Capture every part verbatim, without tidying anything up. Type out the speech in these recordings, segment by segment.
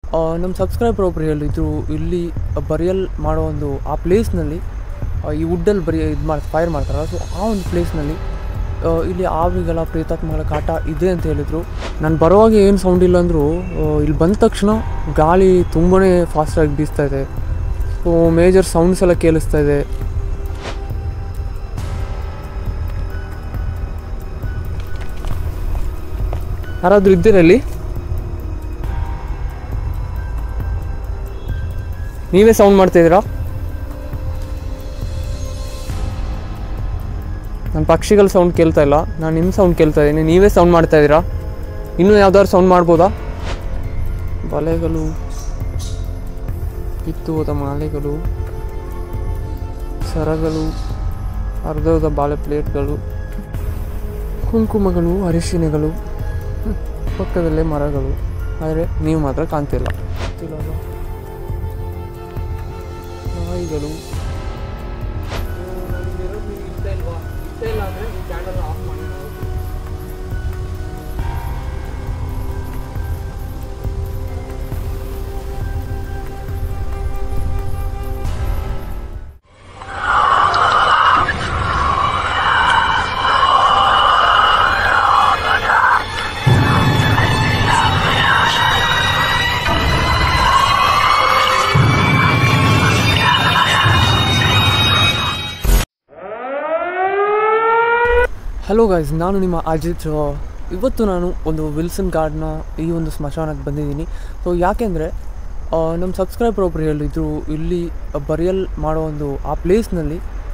ನಮ್ಮ ಸಬ್ಸ್ಕ್ರೈಬರ್ ಒಬ್ರು ಹೇಳಿದ್ರು, ಇಲ್ಲಿ ಬರಿಯಲ್ ಮಾಡೋ ಒಂದು ಆ ಪ್ಲೇಸ್ನಲ್ಲಿ ಈ ವುಡ್ಡಲ್ಲಿ ಬರೀ ಇದು ಮಾಡಿ ಫೈರ್ ಮಾಡ್ತಾರಲ್ಲ, ಸೊ ಆ ಒಂದು ಪ್ಲೇಸ್ನಲ್ಲಿ ಇಲ್ಲಿ ಆವಿಗಳ ಪ್ರೇತಾತ್ಮಗಳ ಕಾಟ ಇದೆ ಅಂತ ಹೇಳಿದರು. ನಾನು ಬರುವಾಗ ಏನು ಸೌಂಡ್ ಇಲ್ಲ ಅಂದರೂ ಇಲ್ಲಿ ಬಂದ ತಕ್ಷಣ ಗಾಳಿ ತುಂಬಾ ಫಾಸ್ಟಾಗಿ ಬೀಸ್ತಾ ಇದೆ. ಸೊ ಮೇಜರ್ ಸೌಂಡ್ಸ್ ಎಲ್ಲ ಕೇಳಿಸ್ತಾ ಇದೆ. ಯಾರಾದರೂ ಇದ್ದೀರಲ್ಲಿ? ನೀವೇ ಸೌಂಡ್ ಮಾಡ್ತಾಯಿದ್ದೀರಾ? ನನ್ನ ಪಕ್ಷಿಗಳ ಸೌಂಡ್ ಕೇಳ್ತಾ ಇಲ್ಲ, ನಾನು ನಿಮ್ಮ ಸೌಂಡ್ ಕೇಳ್ತಾ ಇದ್ದೀನಿ. ನೀವೇ ಸೌಂಡ್ ಮಾಡ್ತಾಯಿದ್ದೀರಾ? ಇನ್ನೂ ಯಾವ್ದಾದ್ರು ಸೌಂಡ್ ಮಾಡ್ಬೋದಾ? ಬಲೆಗಳು, ಕಿತ್ತು ಹೋದ ಮಾಲೆಗಳು, ಸರಗಳು, ಅರ್ಧದ ಬಾಳೆ ಪ್ಲೇಟ್ಗಳು, ಕುಂಕುಮಗಳು, ಅರಿಶಿಣಗಳು, ಪಕ್ಕದಲ್ಲೇ ಮರಗಳು. ಆದರೆ ನೀವು ಮಾತ್ರ ಕಾಣ್ತಿಲ್ಲ. ನಾಯಿಗಳು. ಹಲೋ ಗೈಸ್, ನಾನು ನಿಮ್ಮ ಅಜಿತ್. ಇವತ್ತು ನಾನು ಒಂದು ವಿಲ್ಸನ್ ಗಾರ್ಡ್ನ ಈ ಒಂದು ಸ್ಮಶಾನಕ್ಕೆ ಬಂದಿದ್ದೀನಿ. ಸೊ ಯಾಕೆಂದರೆ ನಮ್ಮ ಸಬ್ಸ್ಕ್ರೈಬರ್ ಒಬ್ರು ಹೇಳಿದ್ರು, ಇಲ್ಲಿ ಬರಿಯಲ್ ಮಾಡೋ ಒಂದು ಆ ಪ್ಲೇಸ್ನಲ್ಲಿ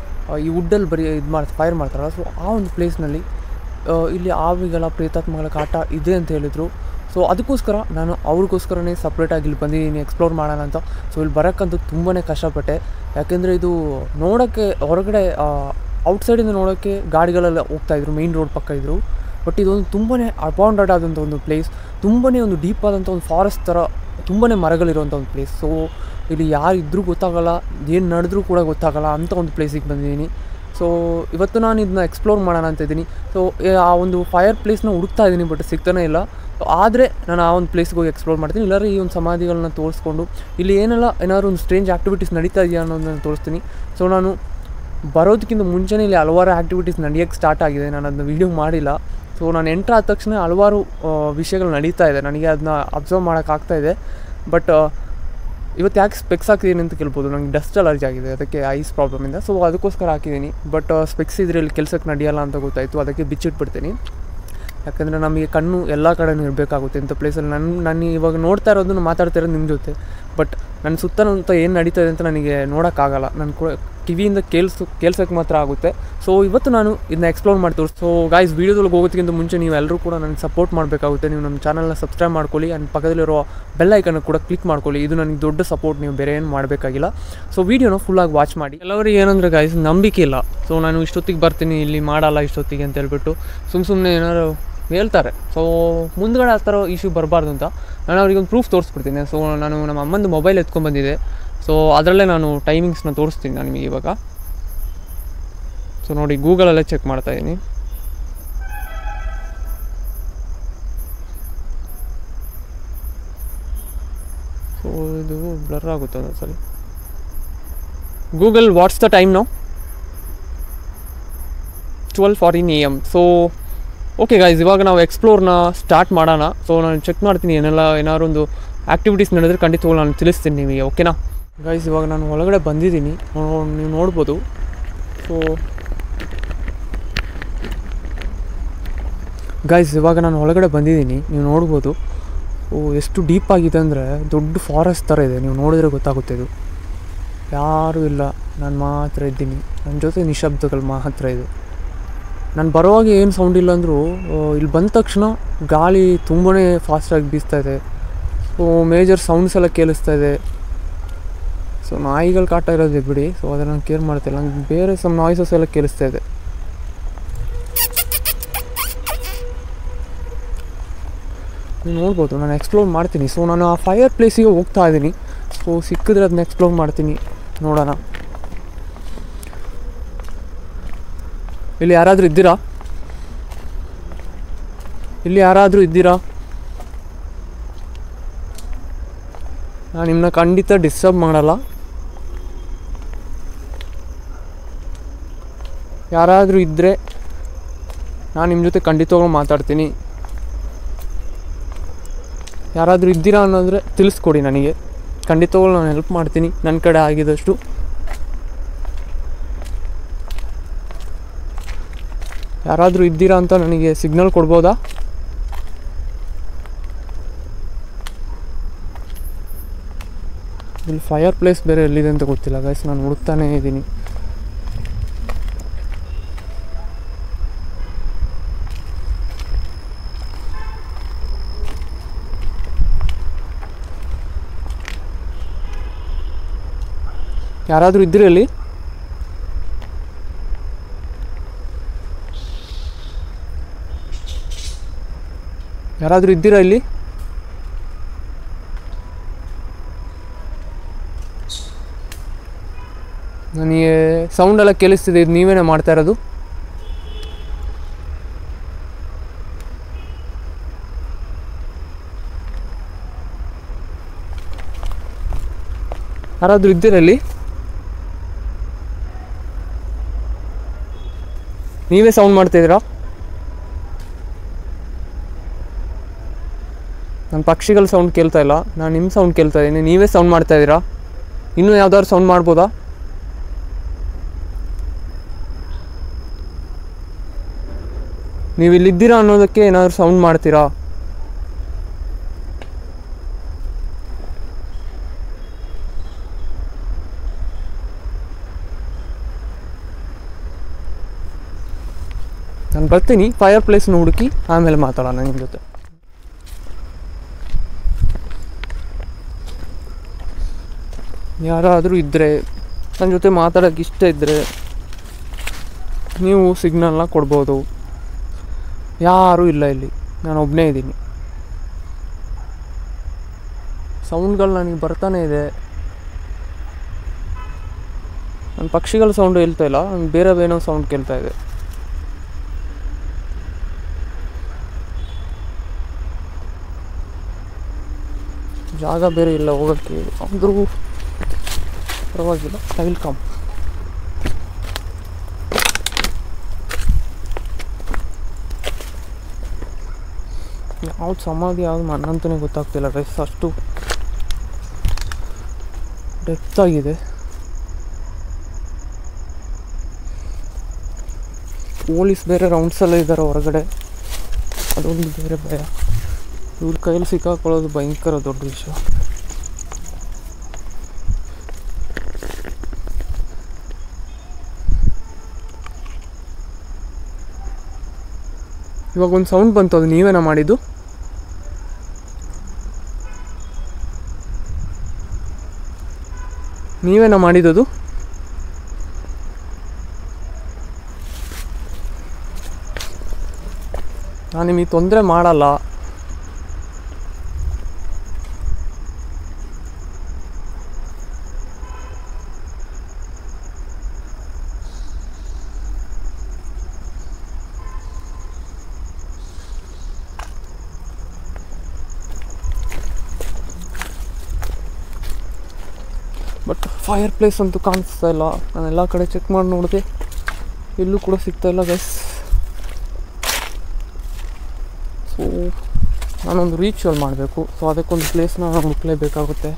ಈ ವುಡ್ಡಲ್ಲಿ ಬರೀ ಇದು ಮಾಡಿ ಫೈರ್ ಮಾಡ್ತಾರಲ್ಲ, ಸೊ ಆ ಒಂದು ಪ್ಲೇಸ್ನಲ್ಲಿ ಇಲ್ಲಿ ಆವಿಗಳ ಪ್ರೇತಾತ್ಮಗಳ ಕಾಟ ಇದೆ ಅಂತ ಹೇಳಿದರು. ಸೊ ಅದಕ್ಕೋಸ್ಕರ ನಾನು ಅವ್ರಿಗೋಸ್ಕರನೇ ಸಪ್ರೇಟಾಗಿ ಇಲ್ಲಿ ಬಂದಿದ್ದೀನಿ ಎಕ್ಸ್ಪ್ಲೋರ್ ಮಾಡೋಣ ಅಂತ. ಸೊ ಇಲ್ಲಿ ಬರೋಕ್ಕಂತೂ ತುಂಬಾ ಕಷ್ಟಪಟ್ಟೆ, ಯಾಕೆಂದರೆ ಇದು ನೋಡೋಕ್ಕೆ ಹೊರಗಡೆ ಔಟ್ಸೈಡಿಂದ ನೋಡೋಕ್ಕೆ ಗಾಡಿಗಳೆಲ್ಲ ಹೋಗ್ತಾಯಿದ್ರು, ಮೇಯ್ನ್ ರೋಡ್ ಪಕ್ಕ ಇದ್ದರು. ಬಟ್ ಇದೊಂದು ತುಂಬಾ ಅಬೌಂಡೆಡ್ ಆದಂಥ ಒಂದು ಪ್ಲೇಸ್, ತುಂಬಾ ಒಂದು ಡೀಪ್ ಆದಂಥ ಒಂದು ಫಾರೆಸ್ಟ್ ಥರ ತುಂಬಾ ಮರಗಳಿರುವಂಥ ಒಂದು ಪ್ಲೇಸ್. ಸೊ ಇಲ್ಲಿ ಯಾರು ಇದ್ದರೂ ಗೊತ್ತಾಗಲ್ಲ, ಏನು ನಡೆದ್ರೂ ಕೂಡ ಗೊತ್ತಾಗಲ್ಲ ಅಂಥ ಒಂದು ಪ್ಲೇಸಿಗೆ ಬಂದಿದ್ದೀನಿ. ಸೊ ಇವತ್ತು ನಾನು ಇದನ್ನ ಎಕ್ಸ್ಪ್ಲೋರ್ ಮಾಡೋಣ ಅಂತ ಇದ್ದೀನಿ. ಸೊ ಆ ಒಂದು ಫೈರ್ ಪ್ಲೇಸ್ನ ಹುಡುಕ್ತಾ ಇದ್ದೀನಿ, ಬಟ್ ಸಿಗ್ತಾನೆ ಇಲ್ಲ. ಆದರೆ ನಾನು ಆ ಒಂದು ಪ್ಲೇಸ್ಗೆ ಹೋಗಿ ಎಕ್ಸ್ಪ್ಲೋರ್ ಮಾಡ್ತೀನಿ. ಇಲ್ಲಾಂದರೆ ಈ ಒಂದು ಸಮಾಧಿಗಳನ್ನ ತೋರಿಸ್ಕೊಂಡು ಇಲ್ಲಿ ಏನೆಲ್ಲ ಏನಾದ್ರು ಒಂದು ಸ್ಟ್ರೇಂಜ್ ಆ್ಯಕ್ಟಿವಿಟೀಸ್ ನಡೀತಾ ಇದೆಯಾ ಅನ್ನೋದನ್ನು ತೋರಿಸ್ತೀನಿ. ಸೊ ನಾನು ಬರೋದಕ್ಕಿಂತ ಮುಂಚೆನೇ ಇಲ್ಲಿ ಹಲವಾರು ಆ್ಯಕ್ಟಿವಿಟೀಸ್ ನಡೆಯೋಕ್ಕೆ ಸ್ಟಾರ್ಟ್ ಆಗಿದೆ, ನಾನು ಅದನ್ನ ವೀಡಿಯೋ ಮಾಡಿಲ್ಲ. ಸೊ ನಾನು ಎಂಟ್ರ್ ಆದ ತಕ್ಷಣ ಹಲವಾರು ವಿಷಯಗಳು ನಡೀತಾ ಇದೆ, ನನಗೆ ಅದನ್ನ ಅಬ್ಸರ್ವ್ ಮಾಡೋಕ್ಕಾಗ್ತಾಯಿದೆ. ಬಟ್ ಇವತ್ತು ಯಾಕೆ ಸ್ಪೆಕ್ಸ್ ಹಾಕಿದ್ದೀನಿ ಅಂತ ಕೇಳ್ಬೋದು, ನನಗೆ ಡಸ್ಟ್ ಅಲರ್ಜಿ ಆಗಿದೆ, ಅದಕ್ಕೆ ಐಸ್ ಪ್ರಾಬ್ಲಮಿಂದ. ಸೊ ಅದಕ್ಕೋಸ್ಕರ ಹಾಕಿದ್ದೀನಿ. ಬಟ್ ಸ್ಪೆಕ್ಸ್ ಇದರಲ್ಲಿ ಕೆಲಸಕ್ಕೆ ನಡೆಯಲ್ಲ ಅಂತ ಗೊತ್ತಾಯಿತು, ಅದಕ್ಕೆ ಬಿಚ್ಚಿಟ್ಬಿಡ್ತೀನಿ. ಯಾಕಂದರೆ ನಮಗೆ ಕಣ್ಣು ಎಲ್ಲ ಕಡೆಯೂ ಇರಬೇಕಾಗುತ್ತೆ ಇಂಥ ಪ್ಲೇಸಲ್ಲಿ. ನನ್ನ ನಾನು ಇವಾಗ ನೋಡ್ತಾ ಇರೋದನ್ನು ಮಾತಾಡ್ತಾ ಇರೋದು ನಿಮ್ಮ ಜೊತೆ, ಬಟ್ ನನ್ನ ಸುತ್ತಮುತ್ತ ಏನು ನಡೀತಾ ಇದೆ ಅಂತ ನನಗೆ ನೋಡೋಕ್ಕಾಗಲ್ಲ, ನನ್ನ ಕೂಡ ಕಿವಿಯಿಂದ ಕೇಳಿಸು ಕೇಳ್ಸೋಕ್ಕೆ ಮಾತ್ರ ಆಗುತ್ತೆ. ಸೊ ಇವತ್ತು ನಾನು ಇದನ್ನ ಎಕ್ಸ್ಪ್ಲೋರ್ ಮಾಡ್ತೀವಿ. ಸೊ ಗಾಯ್ಸ್, ವೀಡಿಯೋದಲ್ಲಿ ಹೋಗೋದಕ್ಕಿಂತ ಮುಂಚೆ ನೀವು ಎಲ್ಲರೂ ಕೂಡ ನನಗೆ ಸಪೋರ್ಟ್ ಮಾಡಬೇಕಾಗುತ್ತೆ. ನೀವು ನಮ್ಮ ಚಾನಲ್ನ ಸಬ್ಸ್ಕ್ರೈಬ್ ಮಾಡ್ಕೊಳ್ಳಿ, ಆ್ಯಂಡ್ ಪಕ್ಕದಲ್ಲಿರೋ ಬೆಲ್ ಐಕನ್ ಕೂಡ ಕ್ಲಿಕ್ ಮಾಡ್ಕೊಳ್ಳಿ. ಇದು ನನಗೆ ದೊಡ್ಡ ಸಪೋರ್ಟ್, ನೀವು ಬೇರೆ ಏನು ಮಾಡಬೇಕಾಗಿಲ್ಲ. ಸೊ ವೀಡಿಯೋನ ಫುಲ್ಲಾಗಿ ವಾಚ್ ಮಾಡಿ. ಎಲ್ಲರಿಗೆ ಏನಂದರೆ ಗಾಯ್ಸ್, ನಂಬಿಕೆ ಇಲ್ಲ. ಸೊ ನಾನು ಇಷ್ಟೊತ್ತಿಗೆ ಬರ್ತೀನಿ, ಇಲ್ಲಿ ಮಾಡಲ್ಲ ಇಷ್ಟೊತ್ತಿಗೆ ಅಂತ ಹೇಳ್ಬಿಟ್ಟು ಸುಮ್ಮ ಸುಮ್ಮನೆ ಏನಾದ್ರು ಹೇಳ್ತಾರೆ. ಸೊ ಮುಂದ್ಗಡೆ ಆ ಥರ ಇಶ್ಯೂ ಬರಬಾರ್ದು ಅಂತ ನಾನು ಅವ್ರಿಗೆ ಒಂದು ಪ್ರೂಫ್ ತೋರಿಸ್ಬಿಡ್ತೀನಿ. ಸೊ ನಾನು ನಮ್ಮ ಅಮ್ಮಂದು ಮೊಬೈಲ್ ಎತ್ಕೊಂಡ್ಬಂದಿದ್ದೆ, ಸೊ ಅದರಲ್ಲೇ ನಾನು ಟೈಮಿಂಗ್ಸ್ನ ತೋರಿಸ್ತೀನಿ ನಾನು ನಿಮಗೆ ಇವಾಗ. ಸೊ ನೋಡಿ, ಗೂಗಲಲ್ಲೇ ಚೆಕ್ ಮಾಡ್ತಾಯಿದ್ದೀನಿ. ಸೊ ಇದು ಬ್ಲರ್ ಆಗುತ್ತೆ ಒಂದೊಂದ್ಸಲಿ. Google, what's the time now? Twelve fourteen A M. So okay guys, ಇವಾಗ ನಾವು ಎಕ್ಸ್ಪ್ಲೋರ್ನ ಸ್ಟಾರ್ಟ್ ಮಾಡೋಣ. ಸೊ ನಾನು ಚೆಕ್ ಮಾಡ್ತೀನಿ, ಏನೆಲ್ಲ ಏನಾದ್ರು ಒಂದು ಆ್ಯಕ್ಟಿವಿಟೀಸ್ ನಡೆದ್ರೆ ಖಂಡಿತವಾಗ್ಲೂ ನಾನು ತಿಳಿಸ್ತೀನಿ ನಿಮಗೆ, ಓಕೆನಾ ಗೈಸ್? ಇವಾಗ ನಾನು ಒಳಗಡೆ ಬಂದಿದ್ದೀನಿ, ನೀವು ನೋಡ್ಬೋದು. ಸೊ ಗೈಸ್, ಇವಾಗ ನಾನು ಒಳಗಡೆ ಬಂದಿದ್ದೀನಿ, ನೀವು ನೋಡ್ಬೋದು. ಓ, ಎಷ್ಟು ಡೀಪ್ ಆಗಿದೆ ಅಂದರೆ ದೊಡ್ಡ ಫಾರೆಸ್ಟ್ ಥರ ಇದೆ, ನೀವು ನೋಡಿದ್ರೆ ಗೊತ್ತಾಗುತ್ತೆ. ಇದು ಯಾರೂ ಇಲ್ಲ, ನಾನು ಮಾತ್ರ ಇದ್ದೀನಿ, ನನ್ನ ಜೊತೆ ನಿಶಬ್ದಗಳು ಮಾತ್ರ ಇದೆ. ನಾನು ಬರುವಾಗ ಏನು ಸೌಂಡ್ ಇಲ್ಲ ಅಂದರೂ ಇಲ್ಲಿ ಬಂದ ತಕ್ಷಣ ಗಾಳಿ ತುಂಬಾ ಫಾಸ್ಟಾಗಿ ಬೀಸ್ತಾ ಇದೆ. ಸೊ ಮೇಜರ್ ಸೌಂಡ್ಸ್ ಎಲ್ಲ ಕೇಳಿಸ್ತಾ ಇದೆ. ಸೊ ನಾಯಿಗಳು ಕಾಟ ಇರೋದು ಬಿಡಿ, ಸೊ ಅದನ್ನು ನಾನು ಕೇರ್ ಮಾಡ್ತಿಲ್ಲ, ನಂಗೆ ಬೇರೆ ಸಮ್ ನಾಯ್ಸಸ್ ಎಲ್ಲ ಕೇಳಿಸ್ತಾ ಇದೆ. ನೀವು ನೋಡ್ಬೋದು, ನಾನು ಎಕ್ಸ್ಪ್ಲೋರ್ ಮಾಡ್ತೀನಿ. ಸೊ ನಾನು ಆ ಫೈರ್ ಪ್ಲೇಸಿಗೆ ಹೋಗ್ತಾ ಇದ್ದೀನಿ. ಸೊ ಸಿಕ್ಕಿದ್ರೆ ಅದನ್ನ ಎಕ್ಸ್ಪ್ಲೋರ್ ಮಾಡ್ತೀನಿ, ನೋಡೋಣ. ಇಲ್ಲಿ ಯಾರಾದರೂ ಇದ್ದೀರಾ? ಇಲ್ಲಿ ಯಾರಾದರೂ ಇದ್ದೀರಾ? ನಾನು ನಿಮ್ಮನ್ನ ಖಂಡಿತ ಡಿಸ್ಟರ್ಬ್ ಮಾಡಲ್ಲ. ಯಾರಾದರೂ ಇದ್ದರೆ ನಾನು ನಿಮ್ಮ ಜೊತೆ ಖಂಡಿತವಾಗ್ಲೂ ಮಾತಾಡ್ತೀನಿ. ಯಾರಾದರೂ ಇದ್ದೀರಾ ಅನ್ನೋದ್ರೆ ತಿಳಿಸ್ಕೊಡಿ ನನಗೆ, ಖಂಡಿತವಾಗ್ಲೂ ನಾನು ಹೆಲ್ಪ್ ಮಾಡ್ತೀನಿ ನನ್ನ ಕಡೆ ಆಗಿದಷ್ಟು. ಯಾರಾದರೂ ಇದ್ದೀರಾ ಅಂತ ನನಗೆ ಸಿಗ್ನಲ್ ಕೊಡ್ಬೋದಾ? ಇಲ್ಲಿ ಫೈರ್ ಪ್ಲೇಸ್ ಬೇರೆ ಎಲ್ಲಿದೆ ಅಂತ ಗೊತ್ತಿಲ್ಲ ಗೈಸ್, ನಾನು ಹುಡುಕ್ತಾನೇ ಇದ್ದೀನಿ. ಯಾರಾದರೂ ಇದ್ದೀರಿ ಅಲ್ಲಿ? ಯಾರಾದರೂ ಇದ್ದೀರಾ ಇಲ್ಲಿ? ನನಗೆ ಸೌಂಡ್ ಎಲ್ಲ ಕೇಳಿಸ್ತಿದೆ, ಇದು ನೀವೇನೇ ಮಾಡ್ತಾ ಇರೋದು? ಯಾರಾದರೂ ಇದ್ದೀರಲ್ಲಿ? ನೀವೇ ಸೌಂಡ್ ಮಾಡ್ತಾಯಿದ್ದೀರಾ? ನನ್ನ ಪಕ್ಷಿಗಳ ಸೌಂಡ್ ಕೇಳ್ತಾ ಇಲ್ಲ, ನಾನು ನಿಮ್ಮ ಸೌಂಡ್ ಕೇಳ್ತಾ ಇದ್ದೀನಿ. ನೀವೇ ಸೌಂಡ್ ಮಾಡ್ತಾಯಿದ್ದೀರಾ? ಇನ್ನೂ ಯಾವ್ದಾದ್ರು ಸೌಂಡ್ ಮಾಡ್ಬೋದಾ? ನೀವು ಇಲ್ಲಿದ್ದೀರಾ ಅನ್ನೋದಕ್ಕೆ ಏನಾದರೂ ಸೌಂಡ್ ಮಾಡ್ತೀರಾ? ನಾನು ಬರ್ತೀನಿ, ಫೈರ್ ಪ್ಲೇಸ್ನ ಹುಡುಕಿ ಆಮೇಲೆ ಮಾತಾಡೋಣ ನಿಮ್ಮ ಜೊತೆ. ಯಾರಾದರೂ ಇದ್ದರೆ, ನನ್ನ ಜೊತೆ ಮಾತಾಡೋಕ್ಕೆ ಇಷ್ಟ ಇದ್ದರೆ ನೀವು ಸಿಗ್ನಲ್ನ ಕೊಡ್ಬೋದು. ಯಾರೂ ಇಲ್ಲ ಇಲ್ಲಿ, ನಾನು ಒಬ್ಬನೇ ಇದ್ದೀನಿ. ಸೌಂಡ್ಗಳು ನನಗೆ ಬರ್ತಾನೆ ಇದೆ. ನನ್ನ ಪಕ್ಷಿಗಳ ಸೌಂಡು ಹೇಳ್ತಾ ಇಲ್ಲ, ನನಗೆ ಬೇರೆ ಏನೋ ಸೌಂಡ್ ಕೇಳ್ತಾ ಇದೆ. ಜಾಗ ಬೇರೆ ಇಲ್ಲ ಹೋಗೋಕ್ಕೆ, ಆದರೂ ಪರವಾಗಿಲ್ಲ, ಐ ವಿಲ್ ಕಮ್. ಯಾವ್ದು ಸಮಾಧಿ ಯಾವ್ದು ನನ್ನಂತಲೇ ಗೊತ್ತಾಗ್ತಿಲ್ಲ ಗೈಸ್, ಅಷ್ಟು ಡೆಪ್ತ್ ಆಗಿದೆ. ಪೊಲೀಸ್ ಬೇರೆ ರೌಂಡ್ಸೆಲ್ಲ ಇದ್ದಾರೆ ಹೊರಗಡೆ, ಅದೊಂದು ಬೇರೆ ಭಯ. ಇವ್ರ ಕೈಯಲ್ಲಿ ಸಿಕ್ಕಾಕೊಳ್ಳೋದು ಭಯಂಕರ ದೊಡ್ಡ ವಿಷಯ. ಇವಾಗ ಒಂದು ಸೌಂಡ್ ಬಂತು, ಅದು ನೀವೇನ ಮಾಡಿದ್ದು? ನೀವೇನ ಮಾಡಿದ್ದು? ನಾನು ನಿಮಗೆ ತೊಂದರೆ ಮಾಡಲ್ಲ. ಬಟ್ ಫೈರ್ ಪ್ಲೇಸ್ ಅಂತೂ ಕಾಣಿಸ್ತಾ ಇಲ್ಲ. ನಾನು ಎಲ್ಲ ಕಡೆ ಚೆಕ್ ಮಾಡಿ ನೋಡಿದೆ, ಎಲ್ಲೂ ಕೂಡ ಸಿಗ್ತಾ ಇಲ್ಲ ಗೈಸ್. ಸೊ ನಾನೊಂದು ರೀಚುವಲ್ ಮಾಡಬೇಕು, ಸೊ ಅದಕ್ಕೊಂದು ಪ್ಲೇಸ್ನ ನಾನು ಹುಡುಕ್ಲೇಬೇಕಾಗುತ್ತೆ.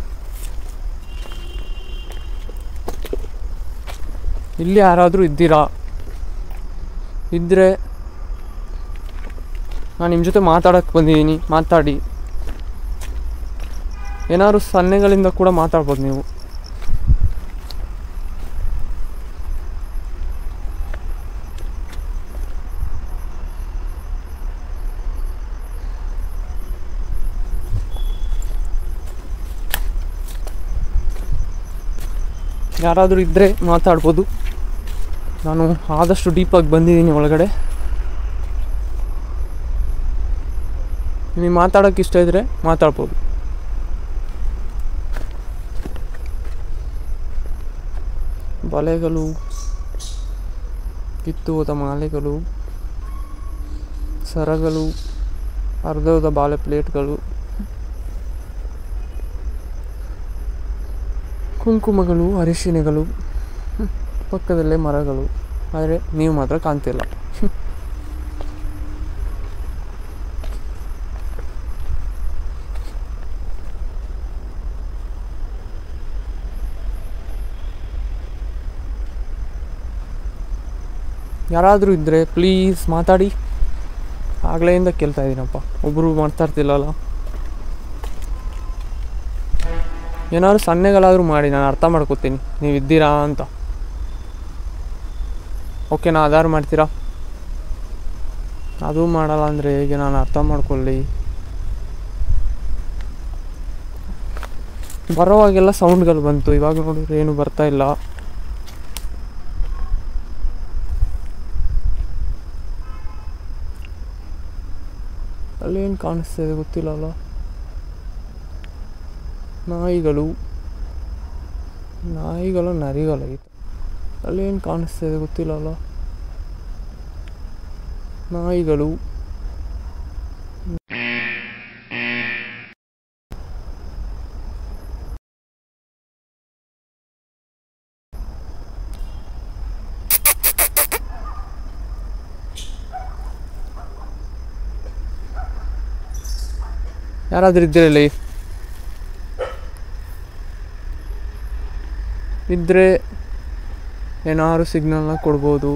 ಇಲ್ಲಿ ಯಾರಾದರೂ ಇದ್ದೀರಾ? ಇದ್ದರೆ ನಾನು ನಿಮ್ಮ ಜೊತೆ ಮಾತಾಡೋಕ್ಕೆ ಬಂದಿದ್ದೀನಿ, ಮಾತಾಡಿ. ಏನಾದ್ರು ಸನ್ನೆಗಳಿಂದ ಕೂಡ ಮಾತಾಡ್ಬೋದು ನೀವು. ಯಾರಾದರೂ ಇದ್ದರೆ ಮಾತಾಡ್ಬೋದು. ನಾನು ಆದಷ್ಟು ಡೀಪಾಗಿ ಬಂದಿದ್ದೀನಿ ಒಳಗಡೆ. ನೀವು ಮಾತಾಡೋಕ್ಕೆ ಇಷ್ಟ ಇದ್ದರೆ ಮಾತಾಡ್ಬೋದು. ಬಲೆಗಳು, ಕಿತ್ತು ಹೋದ ಮಾಲೆಗಳು, ಸರಗಳು, ಅರ್ಧ ಹೋದ ಬಾಳೆ ಪ್ಲೇಟ್ಗಳು, ಕುಂಕುಮಗಳು, ಅರಿಶಿಣಗಳು, ಪಕ್ಕದಲ್ಲೇ ಮರಗಳು, ಆದರೆ ನೀವು ಮಾತ್ರ ಕಾಣ್ತಿಲ್ಲ. ಯಾರಾದರೂ ಇದ್ದರೆ ಪ್ಲೀಸ್ ಮಾತಾಡಿ. ಆಗಲೆಯಿಂದ ಕೇಳ್ತಾ ಇದ್ದೀನಪ್ಪ, ಒಬ್ಬರು ಮಾತಾಡ್ತಿಲ್ಲಲ್ಲ. ಏನಾದ್ರು ಸನ್ನೆಗಳಾದರೂ ಮಾಡಿ, ನಾನು ಅರ್ಥ ಮಾಡ್ಕೋತೀನಿ ನೀವು ಇದ್ದೀರಾ ಅಂತ. ಓಕೆನಾ? ಆಧಾರ್ ಮಾಡ್ತೀರಾ? ಅದು ಮಾಡಲ್ಲ ಅಂದರೆ ಹೇಗೆ ನಾನು ಅರ್ಥ ಮಾಡ್ಕೊಳ್ಳಿ? ಬರೋವಾಗೆಲ್ಲ ಸೌಂಡ್ಗಳು ಬಂತು, ಇವಾಗ ನೋಡಿದ್ರೆ ಏನು ಬರ್ತಾ ಇಲ್ಲ. ಅಲ್ಲೇನು ಕಾಣಿಸ್ತಿದೆ ಗೊತ್ತಿಲ್ಲಲ್ಲ. ನಾಯಿಗಳು ನಾಯಿಗಳು ನರಿಗಳೈತೆ. ಅಲ್ಲೇನು ಕಾಣಿಸ್ತಿದೆ ಗೊತ್ತಿಲ್ಲಲ್ಲ. ನಾಯಿಗಳು ಯಾರಾದರೂ ಇದ್ದೀರಲ್ಲಿ? ಇದ್ದರೆ ಏನಾದ್ರು ಸಿಗ್ನಲ್ನ ಕೊಡ್ಬೋದು.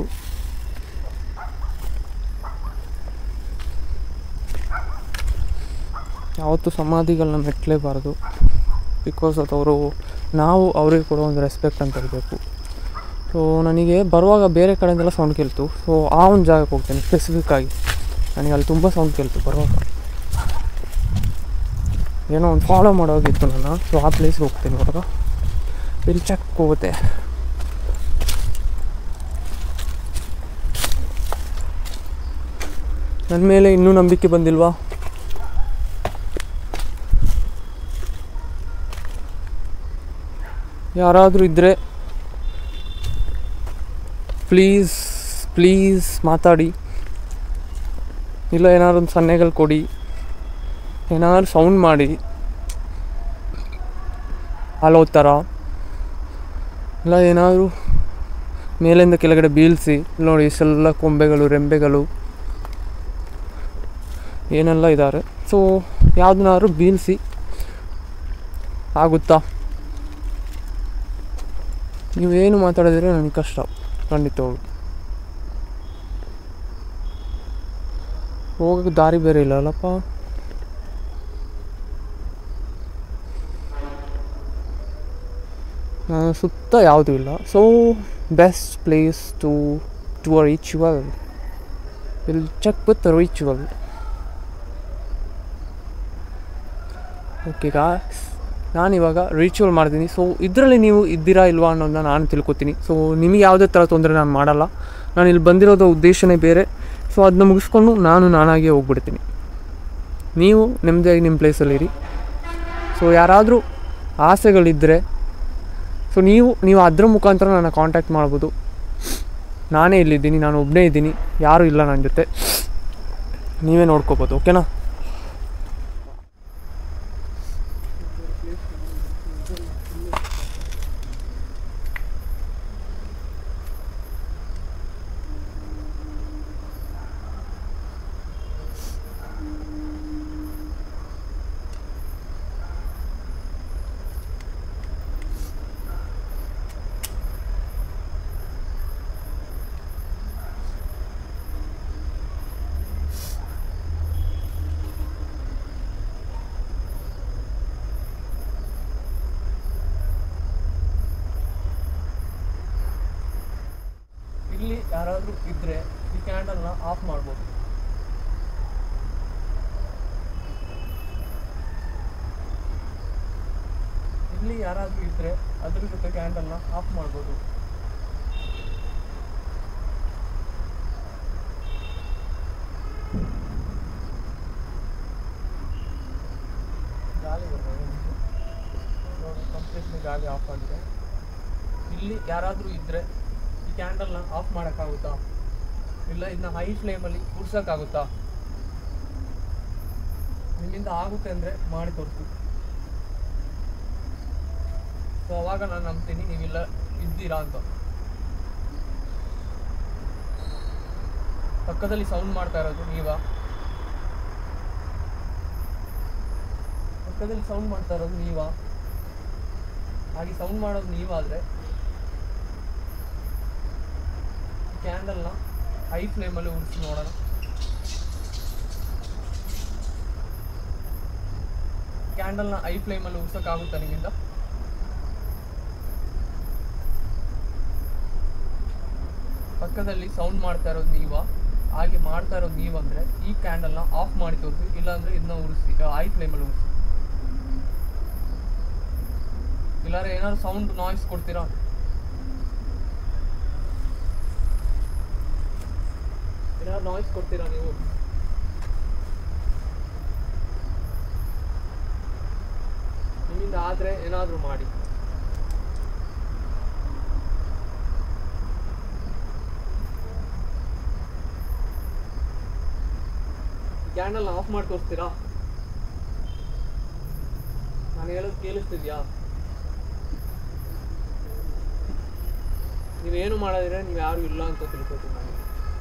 ಯಾವತ್ತೂ ಸಮಾಧಿಗಳನ್ನ ಮೆಟ್ಟಲೇಬಾರ್ದು. ಬಿಕಾಸ್ ಅದವರು ನಾವು ಅವ್ರಿಗೆ ಕೊಡೋ ಒಂದು ರೆಸ್ಪೆಕ್ಟ್ ಅಂತ ಇರಬೇಕು. ಸೊ ನನಗೆ ಬರುವಾಗ ಬೇರೆ ಕಡೆಯಿಂದೆಲ್ಲ ಸೌಂಡ್ ಕೇಳ್ತು. ಸೊ ಆ ಒಂದು ಜಾಗಕ್ಕೆ ಹೋಗ್ತೇನೆ ಸ್ಪೆಸಿಫಿಕ್ಕಾಗಿ. ನನಗೆ ಅಲ್ಲಿ ತುಂಬ ಸೌಂಡ್ ಕೇಳ್ತು ಬರುವಾಗ. ಏನೋ ಒಂದು ಫಾಲೋ ಮಾಡೋಗಿತ್ತು ನಾನು. ಸೊ ಆ ಪ್ಲೇಸ್ಗೆ ಹೋಗ್ತೀನಿ ಇವಾಗ. ಇಲ್ಲಿ ಚೆಕ್ ಹೋಗುತ್ತೆ. ನನ್ನ ಮೇಲೆ ಇನ್ನೂ ನಂಬಿಕೆ ಬಂದಿಲ್ವಾ? ಯಾರಾದರೂ ಇದ್ದರೆ ಪ್ಲೀಸ್ ಪ್ಲೀಸ್ ಮಾತಾಡಿ. ಇಲ್ಲ ಏನಾದ್ರು ಒಂದು ಸನ್ನೆಗಳು ಕೊಡಿ, ಏನಾದ್ರು ಸೌಂಡ್ ಮಾಡಿ, ಅಲೋ ಥರ. ಇಲ್ಲ ಏನಾದರೂ ಮೇಲಿಂದ ಕೆಳಗಡೆ ಬೀಳಿಸಿ. ನೋಡಿ ಇಷ್ಟೆಲ್ಲ ಕೊಂಬೆಗಳು, ರೆಂಬೆಗಳು ಏನೆಲ್ಲ ಇದ್ದಾರೆ. ಸೊ ಯಾವುದನ್ನಾದ್ರು ಬೀಳಿಸಿ ಆಗುತ್ತಾ? ನೀವೇನು ಮಾತಾಡಿದ್ರೆ ನನಗೆ ಕಷ್ಟ ಖಂಡಿತವಾಗ್ಲು. ಹೋಗೋಕ್ಕೆ ದಾರಿ ಬೇರೆ ಇಲ್ಲ ಅಲ್ಲಪ್ಪ. ಸುತ್ತ ಯಾವುದೂ ಇಲ್ಲ. So best place to to a ritual. Will check with ritual. Okay guys, ನಾನಿವಾಗ ರಿಚುವಲ್ ಮಾಡ್ತೀನಿ. ಸೊ ಇದರಲ್ಲಿ ನೀವು ಇದ್ದೀರಾ ಇಲ್ವಾ ಅನ್ನೋದನ್ನ ನಾನು ತಿಳ್ಕೊತೀನಿ. ಸೊ ನಿಮಗೆ ಯಾವುದೇ ಥರ ತೊಂದರೆ ನಾನು ಮಾಡಲ್ಲ. ನಾನು ಇಲ್ಲಿ ಬಂದಿರೋದು ಉದ್ದೇಶನೇ ಬೇರೆ. ಸೊ ಅದನ್ನ ಮುಗಿಸ್ಕೊಂಡು ನಾನು ನಾನಾಗೆ ಹೋಗ್ಬಿಡ್ತೀನಿ. ನೀವು ನೆಮ್ಮದಿಯಾಗಿ ನಿಮ್ಮ ಪ್ಲೇಸಲ್ಲಿರಿ. ಸೊ ಯಾರಾದರೂ ಆಸೆಗಳಿದ್ದರೆ ಸೊ ನೀವು ನೀವು ಅದ್ರ ಮುಖಾಂತರ ನನ್ನ ಕಾಂಟ್ಯಾಕ್ಟ್ ಮಾಡ್ಬೋದು. ನಾನೇ ಇಲ್ಲಿದ್ದೀನಿ, ನಾನು ಒಬ್ಬನೇ ಇದ್ದೀನಿ, ಯಾರೂ ಇಲ್ಲ ನನ್ನ ಜೊತೆ. ನೀವೇ ನೋಡ್ಕೋಬೋದು. ಓಕೆನಾ? ಇಲ್ಲಿ ಯಾರಾದರೂ ಇದ್ದರೆ ಈ ಕ್ಯಾಂಡಲ್ನ ಆಫ್ ಮಾಡ್ಬೋದು. ಇಲ್ಲಿ ಯಾರಾದರೂ ಇದ್ದರೆ ಅದ್ರ ಜೊತೆ ಕ್ಯಾಂಡಲ್ನ ಆಫ್ ಮಾಡ್ಬೋದು. ಗಾಳಿ ಬರ್ತದೆ, ಕಂಪ್ಲೀಟ್ಲಿ ಗಾಳಿ ಆಫ್ ಆಗಿದೆ. ಇಲ್ಲಿ ಯಾರಾದರೂ ಇದ್ದರೆ ಈ ಕ್ಯಾಂಡಲ್ನ ಆಫ್ ಮಾಡೋಕ್ಕಾಗುತ್ತಾ? ಇಲ್ಲ ಇದನ್ನ ಹೈ ಫ್ಲೇಮಲ್ಲಿ ಉರ್ಸೋಕ್ಕಾಗುತ್ತಾ? ನಿಮ್ಮಿಂದ ಆಗುತ್ತೆ ಅಂದರೆ ಮಾಡಿ ತೋರಿಸಿ. ಸೊ ಸೊ ಅವಾಗ ನಾನು ನಂಬ್ತೀನಿ ನೀವಿಲ್ಲ ಇದ್ದೀರಾ ಅಂತ. ಪಕ್ಕದಲ್ಲಿ ಸೌಂಡ್ ಮಾಡ್ತಾ ಇರೋದು ನೀವಾ? ಪಕ್ಕದಲ್ಲಿ ಸೌಂಡ್ ಮಾಡ್ತಾ ಇರೋದು ನೀವಾ? ಹಾಗೆ ಸೌಂಡ್ ಮಾಡೋದು ನೀವಾದರೆ ಕ್ಯಾಂಡಲ್ನ ಹೈ ಫ್ಲೇಮಲ್ಲಿ ಉರಿಸಿ ನೋಡೋಣ. ಕ್ಯಾಂಡಲ್ನ ಹೈ ಫ್ಲೇಮಲ್ಲಿ ಉರ್ಸೋಕ್ಕಾಗುತ್ತಾ ನಿಮ್ಮಿಂದ? ಪಕ್ಕದಲ್ಲಿ ಸೌಂಡ್ ಮಾಡ್ತಾ ಇರೋದು ನೀವಾ? ಹಾಗೆ ಮಾಡ್ತಾ ಇರೋದು ನೀವಂದರೆ ಈ ಕ್ಯಾಂಡಲ್ನ ಆಫ್ ಮಾಡಿ ತೋರಿಸಿ, ಇಲ್ಲಾಂದರೆ ಇದನ್ನ ಉರಿಸಿ, ಹೈ ಫ್ಲೇಮಲ್ಲಿ ಉರಿಸಿ. ಇಲ್ಲಾಂದ್ರೆ ಏನಾದ್ರು ಸೌಂಡ್ ನಾಯ್ಸ್ ಕೊಡ್ತೀರಾ? ಏನಾದ್ರು ನಾಯ್ಸ್ ಕೊಡ್ತೀರಾ ನೀವು? ನಿಮ್ಮಿಂದ ಆದರೆ ಏನಾದರೂ ಮಾಡಿ. ಕ್ಯಾಂಡಲ್ನ ಆಫ್ ಮಾಡಿ ತೋರಿಸ್ತೀರಾ? ನಾನು ಹೇಳೋದು ಕೇಳಿಸ್ತಿದ್ಯಾ? ನೀವೇನು ಮಾಡಿದ್ರೆ ನೀವು ಯಾರು ಇಲ್ಲ ಅಂತ ತಿಳ್ಕೊತೀನಿ. ನಾನು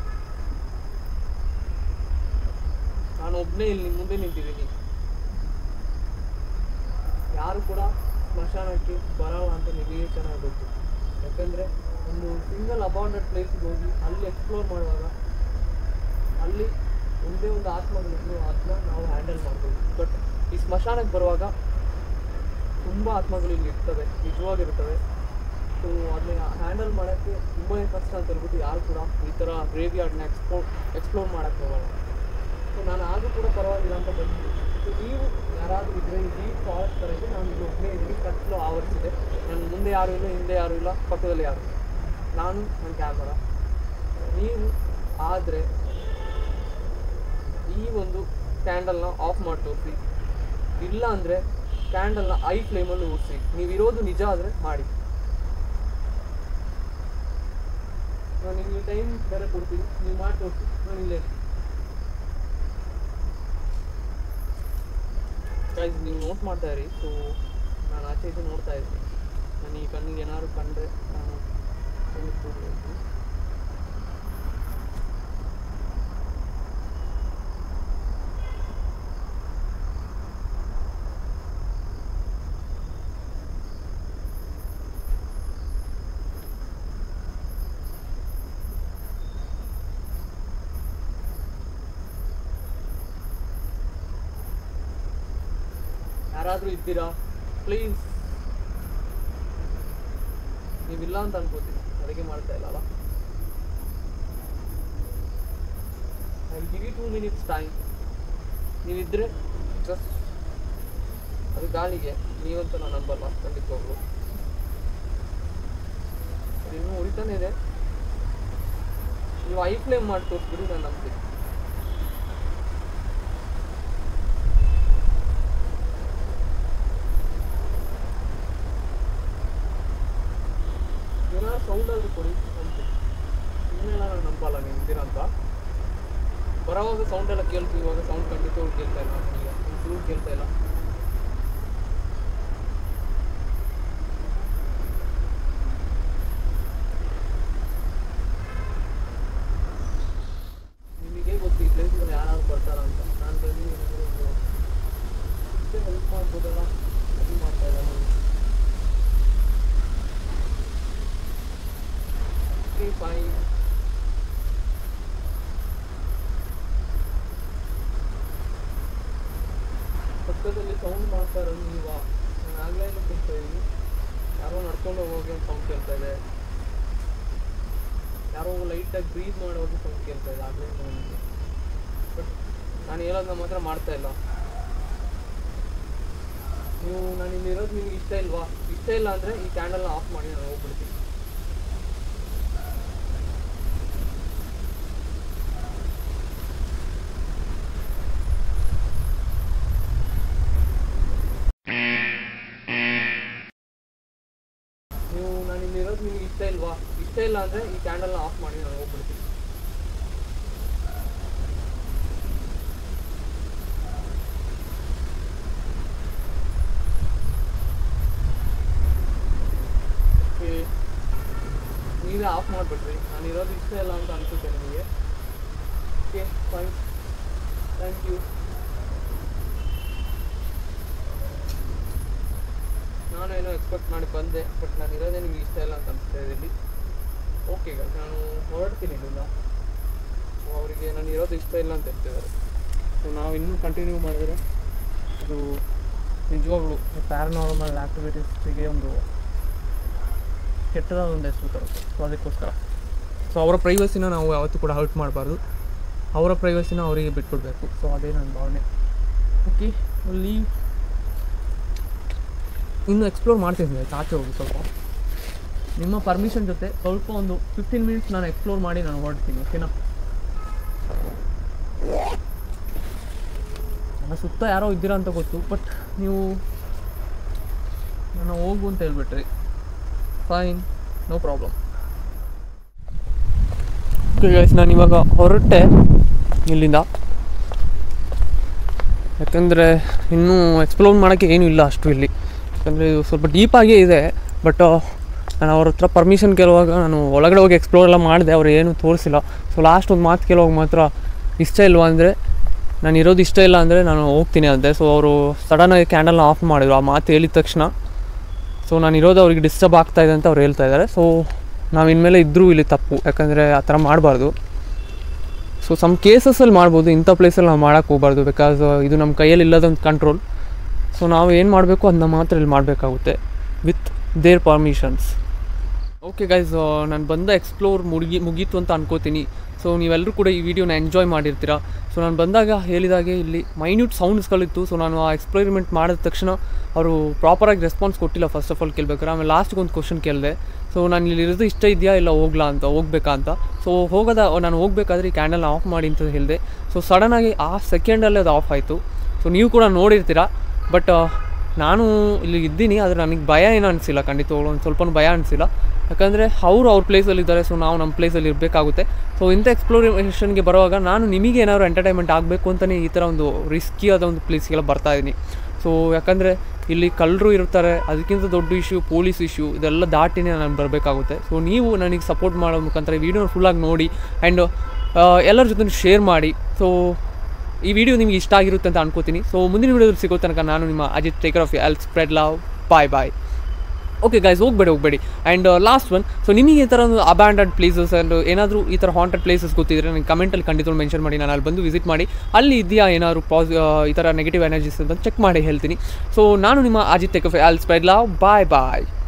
ನಾನು ಒಬ್ಬನೇ ಇಲ್ಲಿ ಮುಂದೆ ನಿಂತಿದ್ದೀನಿ. ಯಾರು ಕೂಡ ಸ್ಮಶಾನಕ್ಕೆ ಬರಲ್ಲ ಅಂತ ನಿಮಗೆ ಚೆನ್ನಾಗಿ ಗೊತ್ತು. ಯಾಕಂದರೆ ಒಂದು ಸಿಂಗಲ್ ಅಬಾಂಡೆಡ್ ಪ್ಲೇಸಿಗೆ ಹೋಗಿ ಅಲ್ಲಿ ಎಕ್ಸ್ಪ್ಲೋರ್ ಮಾಡುವಾಗ ಅಲ್ಲಿ ಒಂದೇ ಒಂದು ಆತ್ಮಗಳಿದ್ರು ಅದನ್ನ ನಾವು ಹ್ಯಾಂಡಲ್ ಮಾಡ್ಬೋದು. ಬಟ್ ಈ ಸ್ಮಶಾನಕ್ಕೆ ಬರುವಾಗ ತುಂಬ ಆತ್ಮಗಳು ಇಲ್ಲಿ ಇರ್ತವೆ, ನಿಜವಾಗಿರ್ತವೆ. ಸೊ ಅದನ್ನ ಹ್ಯಾಂಡಲ್ ಮಾಡೋಕ್ಕೆ ತುಂಬಾ ಕಷ್ಟ ಅಂತ ಹೇಳ್ಬಿಟ್ಟು ಯಾರು ಕೂಡ ಈ ಥರ ಗ್ರೇವ್ ಯಾರ್ಡ್ನ ಎಕ್ಸ್ಪ್ಲೋರ್ ಎಕ್ಸ್ಪ್ಲೋರ್ ಮಾಡೋಕ್ಕೆ ಹೋಗಲ್ಲ. ಸೊ ನಾನು ಆದರೂ ಕೂಡ ಪರವಾಗಿಲ್ಲ ಅಂತ ಬಂದಿದ್ದೀನಿ. ಸೊ ನೀವು ಯಾರಾದರೂ ಇದ್ದರೆ ಈ ಡೀಪ್ ಫಾರೆಸ್ಟ್ ಥರ ಇದೆ, ನಾನು ಇಲ್ಲಿ ಒಬ್ಬನೇ ಇದ್ದೀನಿ, ಕತ್ತಲು ಆವರಿಸಿದೆ, ನನ್ನ ಮುಂದೆ ಯಾರೂ ಇಲ್ಲ, ಹಿಂದೆ ಯಾರೂ ಇಲ್ಲ, ಪಕ್ಕದಲ್ಲಿ ಯಾರು, ನಾನು ನನ್ನ ಕ್ಯಾಮರಾ. ನೀವು ಆದರೆ ಈ ಒಂದು ಕ್ಯಾಂಡಲ್ನ ಆಫ್ ಮಾಡಿ ತೋರಿಸಿ, ಇಲ್ಲ ಅಂದರೆ ಕ್ಯಾಂಡಲ್ನ ಐ ಫ್ಲೇಮಲ್ಲಿ ಉರಿಸಿ. ನೀವಿರೋದು ನಿಜ ಆದರೆ ಮಾಡಿ. ನಾನು ನಿಮಗೆ ಟೈಮ್ ಬೇರೆ ಕೊಡ್ತೀನಿ, ನೀವು ಮಾಡಿ ತೋರಿಸಿ, ನಾನು ಇಲ್ಲೇ ಗೈಸ್ ನೀವು ನೋಟ್ ಮಾಡ್ತಾ ಇರಿ. ಸೊ ನಾನು ಆಚೆ ಈಚೆ ನೋಡ್ತಾ ಇದ್ದೀನಿ. ನಾನು ಈ ಕಣ್ಣಿಗೆ ಏನಾದ್ರು ಕಂಡ್ರೆ ನಾನು ಕಣ್ಣಿಗೆ ಕೂಡಬೇಕು. ಯಾರಾದರೂ ಇದ್ದೀರಾ ಪ್ಲೀಸ್? ನೀವಿಲ್ಲ ಅಂತ ಅನ್ಕೋತೀನಿ, ಅದಕ್ಕೆ ಮಾಡ್ತಾ ಇಲ್ಲ ಅಲ್ಲ. I give you two minutes time. ನೀವಿದ್ದರೆ ಜಸ್ಟ್ ಅದು ಗಾಳಿಗೆ, ನೀವಂತ ನಾನು ನಂಬಲ್ಲ ಖಂಡಿತವಾಗ್ಲು. ಇನ್ನೂ ಉರಿತಾನೆ ಇದೆ. ನೀವು ಐ ಫ್ಲೇಮ್ ಮಾಡಿ ತೋರಿಸ್ಬಿಡಿ, ನಾನು ನಂಬ್ತೀನಿ. ಸೌಂಡಾದರೂ ಕೊಡಿ ನಂಬ್ತೀನಿ. ಇನ್ನೆಲ್ಲ ನಾನು ನಂಬಲ್ಲ ನೀವು ಇದ್ದೀರಾ ಅಂತ. ಬರೋವಾಗ ಸೌಂಡ್ ಎಲ್ಲ ಕೇಳ್ತೀವಿ, ಇವಾಗ ಸೌಂಡ್ ಖಂಡಿತವಾಗ್ಲೂ ಕೇಳ್ತಾ ಇಲ್ಲ. ನನಗೆ ಒಂಚೂರು ಕೇಳ್ತಾ ಇಲ್ಲ. ನಿಮಗೆ ಗೊತ್ತು ಈ ಪ್ಲೇಸ್ಗಳು ಯಾರು ಬರ್ತಾರ ಅಂತ. ನಾನು ಬಂದು ಒಂದು ಹೆಲ್ಪ್ ಮಾಡ್ಬೋದಲ್ಲ, ಅದು ಮಾಡ್ತಾ ಇಲ್ಲ ನಾನು. ಫೈನ್. ಪಕ್ಕದಲ್ಲಿ ಸೌಂಡ್ ಮಾಡ್ತಾ ಇರೋದು ನೀವಾ? ನಾನು ಆಗಲೇ ಕೇಳ್ತಾ ಇದ್ದೀನಿ. ಯಾರೋ ನಡ್ಕೊಂಡು ಹೋಗಿ ಒಂದು ಸೌಂಡ್ ಕೇಳ್ತಾ ಇದೆ, ಯಾರೋ ಲೈಟಾಗಿ ಬ್ರೀತ್ ಮಾಡೋದು ಸೌಂಡ್ ಕೇಳ್ತಾ ಇದೆ ಆಗಲೇ ನನಗೆ. ಬಟ್ ನಾನು ಹೇಳೋದನ್ನ ಮಾತ್ರ ಮಾಡ್ತಾ ಇಲ್ಲ. ನೀವು ನಾನು ಇಲ್ಲಿರೋದು ನಿಮ್ಗೆ ಇಷ್ಟ ಇಲ್ವಾ? ಇಷ್ಟ ಇಲ್ಲ ಅಂದರೆ ಈ ಕ್ಯಾಂಡಲ್ನ ಆಫ್ ಮಾಡಿ ನಾನು ಹೋಗ್ಬಿಡ್ತೀನಿ. ನೀವು ನಾನು ಇಲ್ಲಿರೋದು ನಿಮ್ಗೆ ಇಷ್ಟ ಇಲ್ವಾ? ಇಷ್ಟ ಇಲ್ಲ ಅಂದರೆ ಈ ಕ್ಯಾಂಡಲ್ನ ಆಫ್ ಮಾಡಿ ನಾನು ಹೋಗ್ಬಿಡ್ತೀನಿ. ನೀವೇ ಆಫ್ ಮಾಡಿಬಿಟ್ರಿ. ನಾನು ಇರೋದು ಇಷ್ಟ ಇಲ್ಲ ಅಂತ ಅನಿಸುತ್ತೆ ನಿಮಗೆ. Okay fine, thank you. ನಾನು ಏನೋ ಎಕ್ಸ್ಪೆಕ್ಟ್ ಮಾಡಿ ಬಂದೆ, ಬಟ್ ನಾನು ಇರೋದೇ ನಿಮ್ಗೆ ಇಷ್ಟ ಇಲ್ಲ ಅಂತ ಅನಿಸ್ತಾ ಇದೆ ಇಲ್ಲಿ. ಓಕೆ ಗೈಸ್, ನಾನು ಹೊರಡ್ತೀನಿ ಇಲ್ಲಿಂದ. ಸೊ ಅವರಿಗೆ ನಾನು ಇರೋದು ಇಷ್ಟ ಇಲ್ಲ ಅಂತ ಹೇಳ್ತಿದ್ದಾರೆ. ಸೊ ನಾವು ಇನ್ನೂ ಕಂಟಿನ್ಯೂ ಮಾಡಿದ್ರೆ ಅದು ನಿಜವಾಗ್ಲೂ ಪ್ಯಾರನಾರ್ಮಲ್ ಆ್ಯಕ್ಟಿವಿಟೀಸ್ಗೆ ಒಂದು ಕೆಟ್ಟದಾದ ಒಂದು ಹೆಸರು ತರುತ್ತೆ. ಸೊ ಅದಕ್ಕೋಸ್ಕರ ಸೊ ಅವರ ಪ್ರೈವಸಿನ ನಾವು ಯಾವತ್ತೂ ಕೂಡ ಹರ್ಟ್ ಮಾಡಬಾರ್ದು. ಅವರ ಪ್ರೈವಸಿನ ಅವರಿಗೆ ಬಿಟ್ಕೊಡ್ಬೇಕು. ಸೊ ಅದೇ ನನ್ನ ಭಾವನೆ. ಓಕೆ, ಅಲ್ಲಿ ಇನ್ನೂ ಎಕ್ಸ್ಪ್ಲೋರ್ ಮಾಡ್ತಿದ್ದೀನಿ ಆಯ್ತು, ಆಚೆ ಹೋಗಿ ಸ್ವಲ್ಪ ನಿಮ್ಮ ಪರ್ಮಿಷನ್ ಜೊತೆ ಸ್ವಲ್ಪ ಒಂದು ಫಿಫ್ಟೀನ್ ಮಿನಿಟ್ಸ್ ನಾನು ಎಕ್ಸ್ಪ್ಲೋರ್ ಮಾಡಿ ನಾನು ಹೊರಡ್ತೀನಿ. ಓಕೆನಾ? ನನ್ನ ಸುತ್ತ ಯಾರೋ ಇದ್ದೀರಾ ಅಂತ ಗೊತ್ತು, ಬಟ್ ನೀವು ನಾನು ಹೋಗು ಅಂತ ಹೇಳ್ಬಿಟ್ರಿ. Fine, no problem. Okay guys, ನಾನು ಇವಾಗ ಹೊರಟೆ ಇಲ್ಲಿಂದ. ಯಾಕಂದರೆ ಇನ್ನೂ ಎಕ್ಸ್ಪ್ಲೋರ್ ಮಾಡೋಕ್ಕೆ ಏನೂ ಇಲ್ಲ ಅಷ್ಟು ಇಲ್ಲಿ. ಯಾಕಂದರೆ ಇದು ಸ್ವಲ್ಪ ಡೀಪಾಗೇ ಇದೆ. ಬಟ್ ನಾನು ಅವ್ರ ಹತ್ರ ಪರ್ಮಿಷನ್ ಕೇಳುವಾಗ ನಾನು ಒಳಗಡೆ ಹೋಗಿ ಎಕ್ಸ್ಪ್ಲೋರ್ ಎಲ್ಲ ಮಾಡಿದೆ, ಅವ್ರು ಏನೂ ತೋರಿಸಿಲ್ಲ. ಸೊ ಲಾಸ್ಟ್ ಒಂದು ಮಾತು ಕೇಳುವಾಗ ಮಾತ್ರ ಇಷ್ಟ ಇಲ್ವಾ ಅಂದರೆ, ನಾನು ಇರೋದು ಇಷ್ಟ ಇಲ್ಲ ಅಂದರೆ ನಾನು ಹೋಗ್ತೀನಿ ಅಂತೆ. ಸೊ ಅವರು ಸಡನ್ನಾಗಿ ಕ್ಯಾಂಡಲ್ನ ಆಫ್ ಮಾಡಿದ್ರು ಆ ಮಾತು ಹೇಳಿದ ತಕ್ಷಣ. ಸೊ ನಾನು ಇರೋದು ಅವ್ರಿಗೆ ಡಿಸ್ಟರ್ಬ್ ಆಗ್ತಾಯಿದೆ ಅಂತ ಅವ್ರು ಹೇಳ್ತಾ ಇದ್ದಾರೆ. ಸೊ ನಾವು ಇನ್ಮೇಲೆ ಇದ್ದರೂ ಇಲ್ಲಿ ತಪ್ಪು, ಯಾಕಂದರೆ ಆ ಥರ ಮಾಡಬಾರ್ದು. ಸೊ ಸಮ್ ಕೇಸಸಲ್ಲಿ ಮಾಡ್ಬೋದು, ಇಂಥ ಪ್ಲೇಸಲ್ಲಿ ನಾವು ಮಾಡೋಕ್ಕೆ ಹೋಗ್ಬಾರ್ದು. ಬಿಕಾಸ್ ಇದು ನಮ್ಮ ಕೈಯಲ್ಲಿ ಇಲ್ಲದೊಂದು ಕಂಟ್ರೋಲ್. ಸೊ ನಾವು ಏನು ಮಾಡಬೇಕು ಅದನ್ನ ಮಾತ್ರ ಇಲ್ಲಿ ಮಾಡಬೇಕಾಗುತ್ತೆ with their permissions. Okay guys, ನಾನು ಬಂದ ಎಕ್ಸ್ಪ್ಲೋರ್ ಮುಗಿ ಮುಗೀತು ಅಂತ ಅನ್ಕೋತೀನಿ. ಸೊ ನೀವೆಲ್ಲರೂ ಕೂಡ ಈ ವಿಡಿಯೋನ ಎಂಜಾಯ್ ಮಾಡಿರ್ತೀರ. ಸೊ ನಾನು ಬಂದಾಗ ಹೇಳಿದಾಗೆ ಇಲ್ಲಿ ಮೈನ್ಯೂಟ್ ಸೌಂಡ್ಸ್ಗಳಿತ್ತು. ಸೊ ನಾನು ಆ ಎಕ್ಸ್ಪೆರಿಮೆಂಟ್ ಮಾಡಿದ ತಕ್ಷಣ ಅವರು ಪ್ರಾಪರಾಗಿ ರೆಸ್ಪಾನ್ಸ್ ಕೊಟ್ಟಿಲ್ಲ. ಫಸ್ಟ್ ಆಫ್ ಆಲ್ ಕೇಳ್ಬೇಕಾರೆ, ಆಮೇಲೆ ಲಾಸ್ಟ್ಗೆ ಒಂದು ಕ್ವಶನ್ ಕೇಳಿದೆ. ಸೊ ನಾನು ಇಲ್ಲಿರೋದು ಇಷ್ಟ ಇದೆಯಾ ಇಲ್ಲ ಹೋಗ್ಲಾ ಅಂತ, ಹೋಗ್ಬೇಕಾ ಅಂತ. ಸೊ ಹೋಗೋದ ನಾನು ಹೋಗಬೇಕಾದ್ರೆ ಈ ಕ್ಯಾಂಡಲ್ನ ಆಫ್ ಮಾಡಿ ಅಂತ ಹೇಳಿದೆ. ಸೊ ಸಡನ್ನಾಗಿ ಆ ಸೆಕೆಂಡಲ್ಲೇ ಅದು ಆಫ್ ಆಯಿತು. ಸೊ ನೀವು ಕೂಡ ನೋಡಿರ್ತೀರ. ಬಟ್ ನಾನು ಇಲ್ಲಿ ಇದ್ದೀನಿ, ಆದರೆ ನನಗೆ ಭಯ ಏನೂ ಅನಿಸಿಲ್ಲ. ಖಂಡಿತವಾಗ್ಲೂ ಒಂದು ಸ್ವಲ್ಪ ಭಯ ಅನಿಸಿಲ್ಲ. ಯಾಕಂದರೆ ಅವರು ಅವ್ರ ಪ್ಲೇಸಲ್ಲಿದ್ದಾರೆ. ಸೊ ನಾವು ನಮ್ಮ ಪ್ಲೇಸಲ್ಲಿ ಇರಬೇಕಾಗುತ್ತೆ. ಸೊ ಇಂಥ ಎಕ್ಸ್ಪ್ಲೋರೇಷನ್ಗೆ ಬರುವಾಗ ನಾನು ನಿಮಗೆ ಏನಾದ್ರು ಎಂಟರ್ಟೈನ್ಮೆಂಟ್ ಆಗಬೇಕು ಅಂತಲೇ ಈ ಥರ ಒಂದು ರಿಸ್ಕಿಯಾದ ಒಂದು ಪ್ಲೇಸ್ಗೆಲ್ಲ ಬರ್ತಾಯಿದ್ದೀನಿ. ಸೊ ಯಾಕಂದರೆ ಇಲ್ಲಿ ಕಳ್ಳರು ಇರ್ತಾರೆ, ಅದಕ್ಕಿಂತ ದೊಡ್ಡ ಇಶ್ಯೂ ಪೊಲೀಸ್ ಇಶ್ಯೂ, ಇದೆಲ್ಲ ದಾಟಿನೇ ನಾನು ಬರಬೇಕಾಗುತ್ತೆ. ಸೊ ನೀವು ನನಗೆ ಸಪೋರ್ಟ್ ಮಾಡೋ ಮುಖಾಂತರ ಈ ವಿಡಿಯೋನ ಫುಲ್ಲಾಗಿ ನೋಡಿ ಆ್ಯಂಡ್ ಎಲ್ಲರ ಜೊತೆ ಶೇರ್ ಮಾಡಿ. ಸೊ ಈ ವಿಡಿಯೋ ನಿಮಗೆ ಇಷ್ಟ ಆಗಿರುತ್ತೆ ಅಂತ ಅನ್ಕೋತೀನಿ. ಸೊ ಮುಂದಿನ ವಿಡಿಯೋದಲ್ಲಿ ಸಿಗೋ ತನಕ ನಾನು ನಿಮ್ಮ Ajit, take care of you health, spread love, bye bye. Okay guys, ಹೋಗಬೇಡಿ ಹೋಗಬೇಡಿ. ಆ್ಯಂಡ್ ಲಾಸ್ಟ್ ಒನ್, ಸೊ ನಿಮಗೆ ಈ ಥರ ಒಂದು ಅಬ್ಯಾಂಡನ್ಡ್ ಪ್ಲೇಸಸ್ ಆ್ಯಂಡ್ ಏನಾದರೂ ಈ ಥರ ಹಾಂಟೆಡ್ ಪ್ಲೇಸಸ್ ಗೊತ್ತಿದ್ರೆ ನನಗೆ ಕಮೆಂಟಲ್ಲಿ ಖಂಡಿತ ಮೆನ್ಷನ್ ಮಾಡಿ. ನಾನು ಅಲ್ಲಿ ಬಂದು ವಿಸಿಟ್ ಮಾಡಿ ಅಲ್ಲಿ ಇದೆಯಾ ಏನಾದರೂ ಪಾಸಿ ಈ ಥರ ನೆಗೆಟಿವ್ ಎನರ್ಜೀಸ್ ಅಂತ ಚೆಕ್ ಮಾಡಿ ಹೇಳ್ತೀನಿ. ಸೊ ನಾನು ನಿಮ್ಮ Ajit, take care of you health, spread love, bye bye.